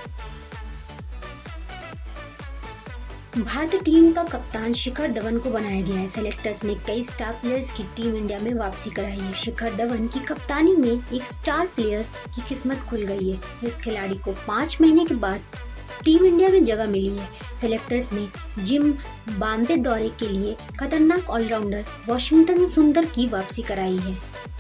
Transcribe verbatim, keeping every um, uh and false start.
भारतीय टीम का कप्तान शिखर धवन को बनाया गया है। सेलेक्टर्स ने कई स्टार प्लेयर्स की टीम इंडिया में वापसी कराई है। शिखर धवन की कप्तानी में एक स्टार प्लेयर की किस्मत खुल गई है। इस खिलाड़ी को पाँच महीने के बाद टीम इंडिया में जगह मिली है। सेलेक्टर्स ने जिम बॉम्बे दौरे के लिए खतरनाक ऑलराउंडर वाशिंगटन सुंदर की वापसी कराई है।